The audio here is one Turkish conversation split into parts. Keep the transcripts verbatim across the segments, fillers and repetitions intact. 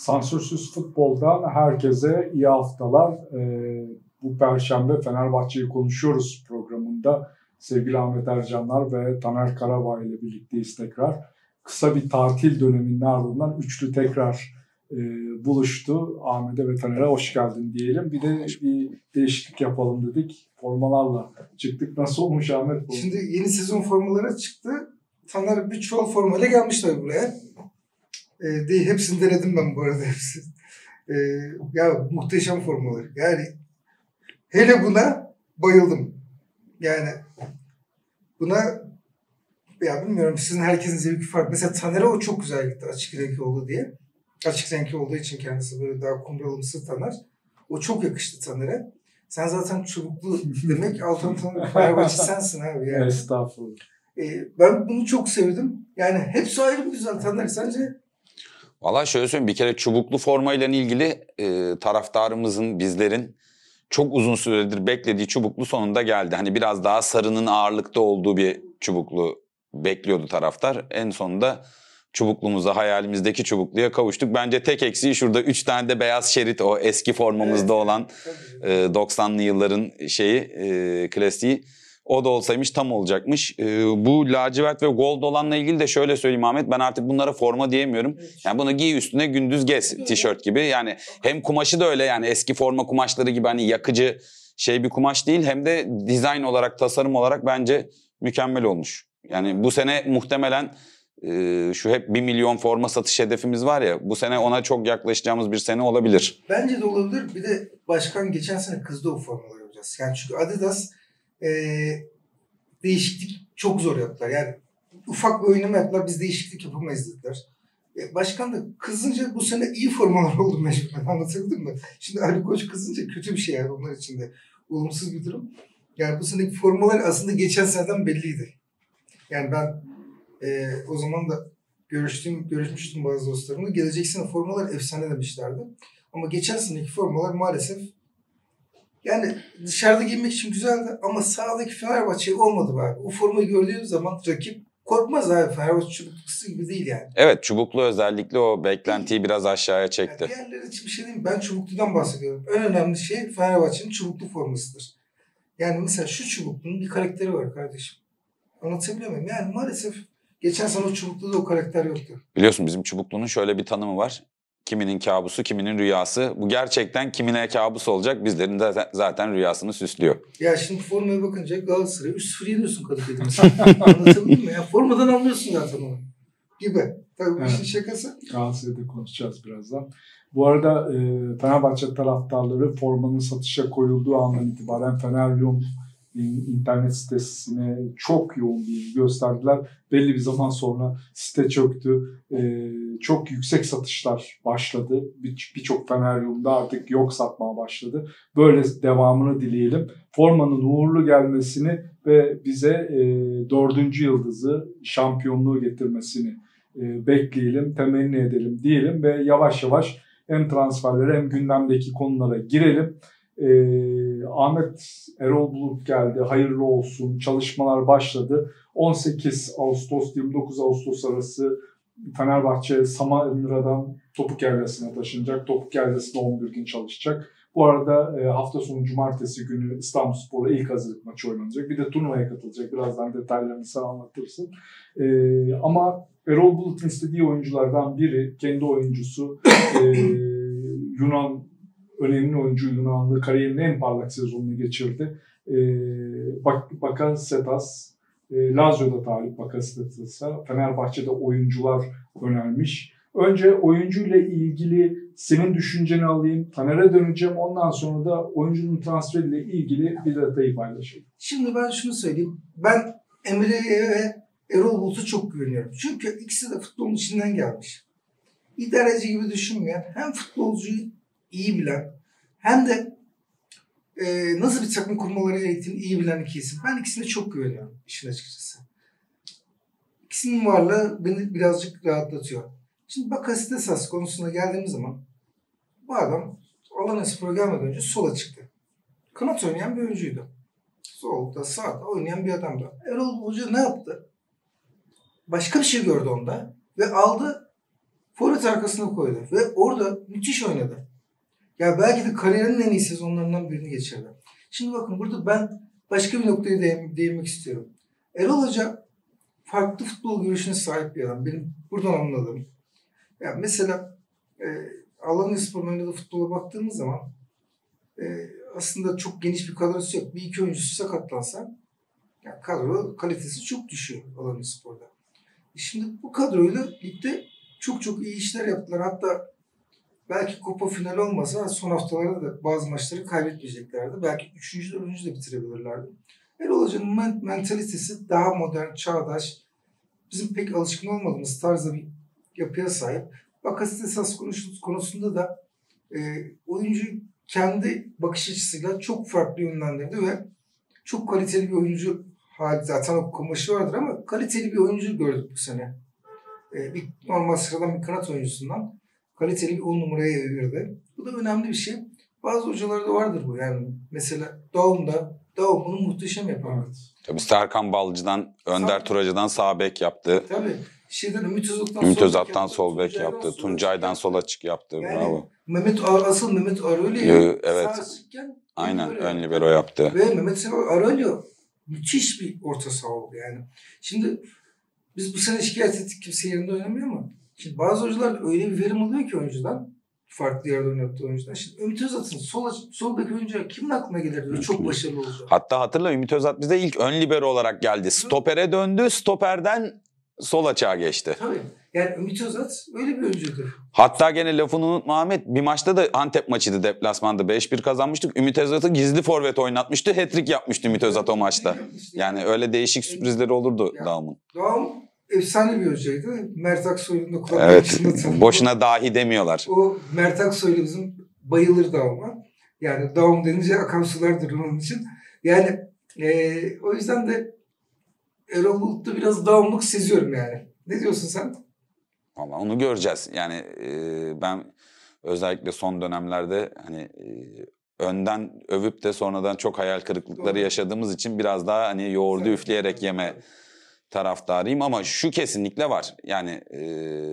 Sansürsüz Futbol'dan herkese iyi haftalar. Ee, bu Perşembe Fenerbahçe'yi konuşuyoruz programında. Sevgili Ahmet Ercanlar ve Taner Karabağ ile birlikteyiz tekrar. Kısa bir tatil döneminin ardından üçlü tekrar e, buluştu. Ahmet'e ve Taner'e hoş geldin diyelim. Bir de bir değişiklik yapalım dedik. Formalarla çıktık. Nasıl olmuş Ahmet bu? Şimdi yeni sezon formaları çıktı. Taner bir çuval formayla gelmiş tabii buraya. E, değil, hepsini denedim ben bu arada hepsini. E, ya muhteşem formalar. Yani hele buna bayıldım. Yani buna ya bilmiyorum, sizin herkesin zevki farklı. Mesela Taner'e o çok güzel gitti, açık renkli oldu diye. Açık renkli olduğu için kendisi böyle daha kumralımsı Taner. O çok yakıştı Taner'e. Sen zaten çubuklu demek Altan Taner Fenerbahçe sensin abi yani. Estağfurullah. E, ben bunu çok sevdim. Yani hepsi ayrı bir güzel Taner, sence? Valla şöyle söyleyeyim, bir kere çubuklu formayla ilgili e, taraftarımızın, bizlerin çok uzun süredir beklediği çubuklu sonunda geldi. Hani biraz daha sarının ağırlıkta olduğu bir çubuklu bekliyordu taraftar. En sonunda çubuklumuza, hayalimizdeki çubukluya kavuştuk. Bence tek eksiği şurada üç tane de beyaz şerit, o eski formamızda evet, olan e, doksanlı yılların şeyi, e, klasiği. O da olsaymış tam olacakmış. Ee, bu lacivert ve gold olanla ilgili de şöyle söyleyeyim Ahmet. Ben artık bunlara forma diyemiyorum. Yani bunu giy üstüne gündüz gez tişört gibi. Yani hem kumaşı da öyle, yani eski forma kumaşları gibi hani yakıcı şey bir kumaş değil. Hem de dizayn olarak, tasarım olarak bence mükemmel olmuş. Yani bu sene muhtemelen e, şu hep bir milyon forma satış hedefimiz var ya. Bu sene ona çok yaklaşacağımız bir sene olabilir. Bence de olabilir. Bir de başkan geçen sene kızdı o formaları yapacağız. Yani çünkü Adidas Ee, değişiklik çok zor yaptılar. Yani ufak bir oynama yaptılar, biz değişiklik yapamayız dediler. Ee, başkan da kızınca bu sene iyi formalar oldu mecburen, anlatabildim mi? Şimdi Ali Koç kızınca kötü bir şey yani onlar için de olumsuz bir durum. Yani bu seneki formalar aslında geçen seneden belliydi. Yani ben e, o zaman da görüştüm, görüşmüştüm bazı dostlarımla. Gelecek sene formalar efsane demişlerdi. Ama geçen seneki formalar maalesef yani dışarıda giymek için güzeldi ama sahadaki Fenerbahçe olmadı abi. O formayı gördüğüm zaman rakip korkmaz abi. Fenerbahçe çubuklusu gibi değil yani. Evet, çubuklu özellikle o beklentiyi biraz aşağıya çekti. Yani diğerleri için bir şey değil mi? Ben çubukludan bahsediyorum. En önemli şey Fenerbahçe'nin çubuklu formasıdır. Yani mesela şu çubuklunun bir karakteri var kardeşim. Anlatabiliyor muyum? Yani maalesef geçen sene o çubukluda o karakter yoktu. Biliyorsun bizim çubuklunun şöyle bir tanımı var. Kiminin kabusu, kiminin rüyası. Bu gerçekten kimine kabus olacak, bizlerin de zaten rüyasını süslüyor. Ya şimdi formaya bakınca Galatasaray üç sıfır yeniyorsun Kadıköy'de mesela. Anlatabildim mi? Ya formadan anlıyorsun zaten onu. Gibi. Tabii bu evet. işin şakası. Galatasaray'da konuşacağız birazdan. Bu arada e, Fenerbahçe taraftarları formanın satışa koyulduğu andan itibaren Feneryum internet sitesine çok yoğun bir ilgi gösterdiler. Belli bir zaman sonra site çöktü. Ee, çok yüksek satışlar başladı. Bir, birçok Feneryum'da artık yok satmaya başladı. Böyle devamını dileyelim. Formanın uğurlu gelmesini ve bize e, dördüncü yıldızı, şampiyonluğu getirmesini e, bekleyelim, temenni edelim diyelim ve yavaş yavaş hem transferlere hem gündemdeki konulara girelim. Ee, Ahmet Erol Bulut geldi. Hayırlı olsun. Çalışmalar başladı. on sekiz Ağustos yirmi dokuz Ağustos arası Fenerbahçe Samandıra'dan Topukyaylasi'ne taşınacak. Topukyaylasi'nde on bir gün çalışacak. Bu arada e, hafta sonu cumartesi günü İstanbulspor'la ilk hazırlık maçı oynanacak. Bir de turnuvaya katılacak. Birazdan detaylarını sen anlatırsın. E, ama Erol Bulut'un istediği oyunculardan biri, kendi oyuncusu e, Yunan önemli oyuncu, Yunanlı, kariyerinin en parlak sezonunu geçirdi. Ee, Bak Bakasetas, e, Lazio'da talip Bakasetas'a, Fenerbahçe'de oyuncular önermiş. Önce oyuncuyla ilgili senin düşünceni alayım, Taner'e döneceğim. Ondan sonra da oyuncunun transferiyle ilgili bir detayı paylaşayım. Şimdi ben şunu söyleyeyim. Ben Emre'ye ve Erol Bulut'a çok güveniyorum. Çünkü ikisi de futbolun içinden gelmiş. İdareci gibi düşünmeyen, hem futbolcuyu iyi bilen hem de e, nasıl bir takım kurmaları gerektiğini iyi bilen iki isim. Ben ikisine çok güveniyorum işin açıkçası. İkisinin varlığı beni birazcık rahatlatıyor. Şimdi Bakasetas konusuna geldiğimiz zaman bu adam Alanyaspor'a gelmeden önce sola çıktı. Kanat oynayan bir oyuncuydu. Solda, sağda oynayan bir adamdı. Erol Hoca ne yaptı? Başka bir şey gördü onda ve aldı. Forvet arkasına koydu ve orada müthiş oynadı. Ya belki de kariyerinin en iyi sezonlarından birini geçirdi. Şimdi bakın burada ben başka bir noktaya değin, değinmek istiyorum. Erol Hoca farklı futbol görüşüne sahip bir adam. Benim buradan anladığım. Ya mesela e, Alanyaspor'un oynadığı futbola baktığımız zaman e, aslında çok geniş bir kadrosu yok. Bir iki oyuncusu sakatlansa yani kadro kalitesi çok düşüyor Alanyaspor'da. E şimdi bu kadroyla ligde çok çok iyi işler yaptılar. Hatta belki kupa finali olmasa son haftalarda da bazı maçları kaybetmeyeceklerdi. Belki üçüncü, dördüncü de bitirebilirlerdi. Erol Hoca'nın mentalitesi daha modern, çağdaş, bizim pek alışkın olmadığımız tarzda bir yapıya sahip. Bakasetas konusunda da e, oyuncuyu kendi bakış açısıyla çok farklı yönlendirdi ve çok kaliteli bir oyuncu hali, zaten o kumaşı vardır ama kaliteli bir oyuncu gördük bu sene. E, bir normal sıradan bir kanat oyuncusundan kaliteli bir on numaraya evirdi. Bu da önemli bir şey. Bazı hocalarda vardır bu yani. Mesela Daum'da Daum bunu muhteşem yapar. Evet. Tabii Serkan Balcı'dan, Önder Sağ- Turacı'dan sağ bek yaptı. Tabii. Şeyden Ümit Özat'tan Ümit sol Özat'tan yaptı, sol bek Tuncay'dan yaptı. sol Tuncay'dan açık sol açık yaptı. Yani Bravo. Mehmet Ar asıl Mehmet Arölya'yı Yo, evet. sağ açıkken Aynen ön ön libero libero yaptı. Ve Mehmet Arölya müthiş bir orta saha oldu yani. Şimdi biz bu sene şikayet ettik kimse yerinde oynamıyor ama şimdi bazı hocalar öyle bir verim alıyor ki oyuncudan, farklı yerde oynattığı oyuncudan. Şimdi Ümit Özat'ın sol, sol bek oyuncu kimin aklına gelirdi ve çok başarılı olacak. Hatta hatırla Ümit Özat bize ilk ön libero olarak geldi. Stopere döndü. Stoperden sol açığa geçti. Tabii. Yani Ümit Özat öyle bir oyuncudur. Hatta gene lafını unutma Ahmet. Bir maçta da Antep maçıydı deplasmanda. beş bir kazanmıştık. Ümit Özat'ı gizli forvet oynatmıştı. Hat-trick yapmıştı Ümit Özat o maçta. Yani öyle değişik sürprizleri olurdu Ya, Daum'un. Daum efsane bir hocaydı. Mert Aksoy'un da kulak Evet. başında Boşuna dahi demiyorlar. O Mert Aksoy'la bizim bayılır Daum'a. Yani Daum denince akan sular durur onun için. Yani e, o yüzden de Erol Bulut'ta biraz Daum'luk seziyorum yani. Ne diyorsun sen? Vallahi onu göreceğiz. Yani e, ben özellikle son dönemlerde hani e, önden övüp de sonradan çok hayal kırıklıkları Doğru. yaşadığımız için biraz daha hani yoğurdu Evet. üfleyerek yeme taraftarıyım ama şu kesinlikle var. Yani e,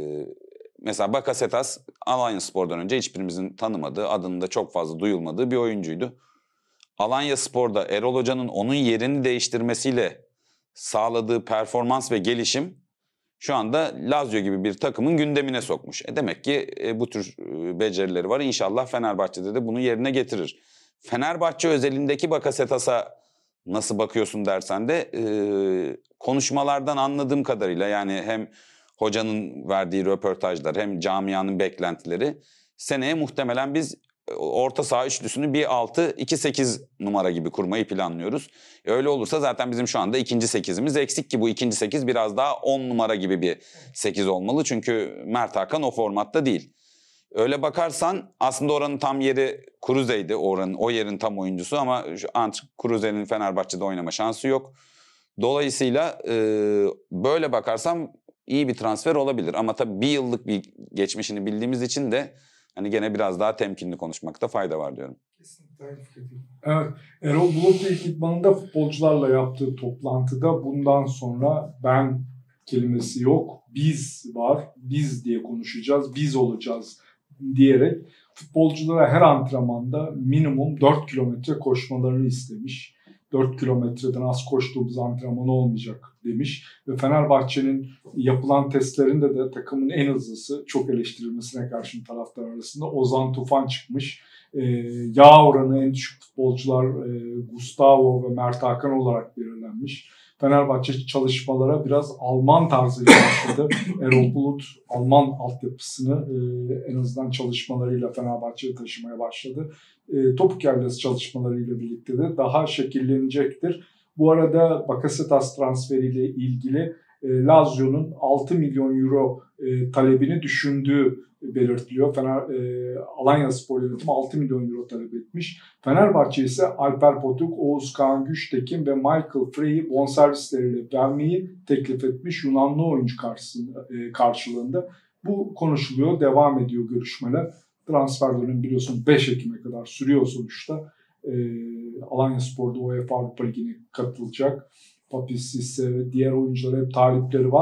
mesela Bakasetas Alanyaspor'dan önce hiçbirimizin tanımadığı, adının da çok fazla duyulmadığı bir oyuncuydu. Alanyaspor'da Erol Hoca'nın onun yerini değiştirmesiyle sağladığı performans ve gelişim şu anda Lazio gibi bir takımın gündemine sokmuş. E demek ki e, bu tür e, becerileri var. İnşallah Fenerbahçe'de de bunu yerine getirir. Fenerbahçe özelindeki Bakasetas'a nasıl bakıyorsun dersen de e, konuşmalardan anladığım kadarıyla yani hem hocanın verdiği röportajlar hem camianın beklentileri seneye muhtemelen biz orta saha üçlüsünü bir altı iki sekiz numara gibi kurmayı planlıyoruz. E öyle olursa zaten bizim şu anda ikinci sekizimiz eksik ki bu ikinci sekiz biraz daha on numara gibi bir sekiz olmalı. Çünkü Mert Hakan o formatta değil. Öyle bakarsan aslında oranın tam yeri Kruse'ydi. Oranın, o yerin tam oyuncusu ama Kruse'nin Fenerbahçe'de oynama şansı yok. Dolayısıyla e, böyle bakarsam iyi bir transfer olabilir. Ama tabii bir yıllık bir geçmişini bildiğimiz için de hani gene biraz daha temkinli konuşmakta fayda var diyorum. Kesinlikle aynı fikirdeyim. Evet, Erol Bulut ilk idmanında futbolcularla yaptığı toplantıda bundan sonra ben kelimesi yok, biz var, biz diye konuşacağız, biz olacağız diyerek futbolculara her antrenmanda minimum dört kilometre koşmalarını istemiş. dört kilometreden az koştuğumuz antrenman olmayacak demiş. Ve Fenerbahçe'nin yapılan testlerinde de takımın en hızlısı, çok eleştirilmesine karşın taraftar arasında Ozan Tufan çıkmış. Ee, yağ oranı en düşük futbolcular e, Gustavo ve Mert Hakan olarak belirlenmiş. Fenerbahçe çalışmalara biraz Alman tarzıyla başladı. Erol Bulut Alman altyapısını e, en azından çalışmalarıyla Fenerbahçe'ye taşımaya başladı. E, topuk yerlisi çalışmalarıyla birlikte de daha şekillenecektir. Bu arada Bakasetas transferiyle ilgili e, Lazio'nun altı milyon euro e, talebini düşündüğü belirtiliyor. Fener, e, Alanyaspor yönetimi altı milyon euro talep etmiş. Fenerbahçe ise Alper Potuk, Oğuzkan Güçtekin ve Michael Frey'i bonservisleriyle vermeyi teklif etmiş Yunanlı oyuncu karşısında, e, karşılığında. Bu konuşuluyor, devam ediyor görüşmeler. Transfer dönemi biliyorsun beş Ekim'e kadar sürüyor sonuçta. E, Alanyaspor'da UEFA Avrupa Ligi'ne katılacak. Papis ise diğer oyunculara hep talipleri var.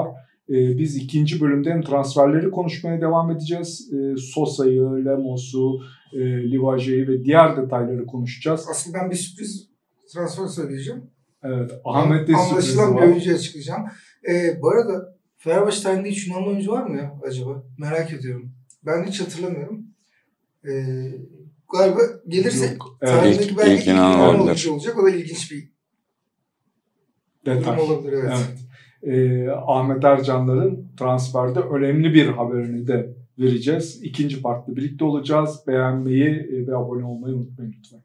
E, biz ikinci bölümde hem transferleri konuşmaya devam edeceğiz. E, Sosa'yı, Lemos'u, e, Livaje'yi ve diğer detayları konuşacağız. Aslında ben bir sürpriz transfer söyleyeceğim. Evet, Ahmet de sürprizi Anlaşılan bir var. oyuncu açıklayacağım. Ee, bu arada Fenerbahçe tarihinde hiç Yunanlı oyuncu var mı ya acaba? Merak ediyorum. Ben hiç hatırlamıyorum. Ee, galiba gelirse Yok, evet. tarihindeki İlk- belki ilk ilk Yunan Yunan olabilir. oyuncu olacak. O da ilginç bir Detay. durum olabilir. Evet. Evet. Ee, Ahmet Ercanlar'ın transferde önemli bir haberini de vereceğiz. İkinci partta birlikte olacağız. Beğenmeyi ve abone olmayı unutmayın lütfen.